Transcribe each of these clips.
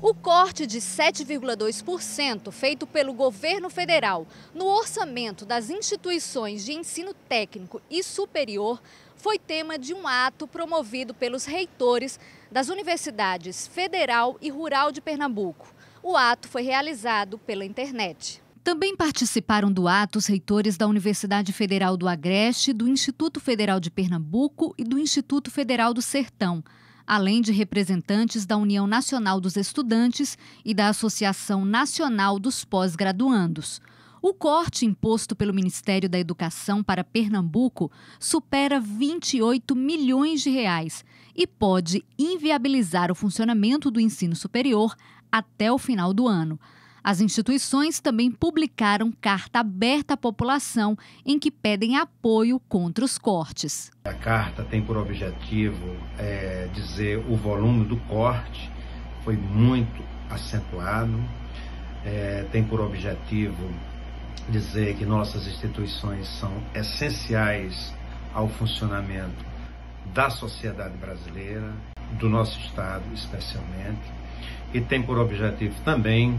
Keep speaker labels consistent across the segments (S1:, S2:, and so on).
S1: O corte de 7,2% feito pelo governo federal no orçamento das instituições de ensino técnico e superior foi tema de um ato promovido pelos reitores das Universidades Federal e Rural de Pernambuco. O ato foi realizado pela internet. Também participaram do ato os reitores da Universidade Federal do Agreste, do Instituto Federal de Pernambuco e do Instituto Federal do Sertão, além de representantes da União Nacional dos Estudantes e da Associação Nacional dos Pós-Graduandos. O corte imposto pelo Ministério da Educação para Pernambuco supera 28 milhões de reais e pode inviabilizar o funcionamento do ensino superior até o final do ano. As instituições também publicaram carta aberta à população em que pedem apoio contra os cortes.
S2: A carta tem por objetivo dizer o volume do corte foi muito acentuado, tem por objetivo dizer que nossas instituições são essenciais ao funcionamento da sociedade brasileira, do nosso Estado especialmente, e tem por objetivo também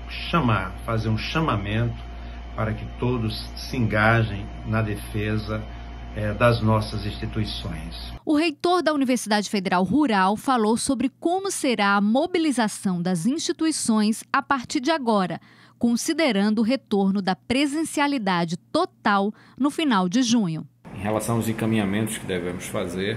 S2: fazer um chamamento para que todos se engajem na defesa das nossas instituições.
S1: O reitor da Universidade Federal Rural falou sobre como será a mobilização das instituições a partir de agora, considerando o retorno da presencialidade total no final de junho.
S3: Em relação aos encaminhamentos que devemos fazer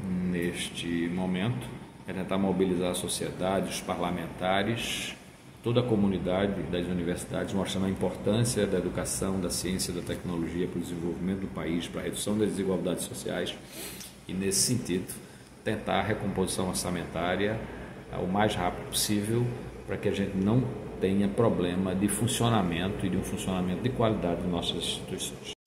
S3: neste momento, é tentar mobilizar a sociedade, os parlamentares, toda a comunidade das universidades, mostrando a importância da educação, da ciência e da tecnologia para o desenvolvimento do país, para a redução das desigualdades sociais e, nesse sentido, tentar a recomposição orçamentária o mais rápido possível para que a gente não tenha problema de funcionamento e de um funcionamento de qualidade de nossas instituições.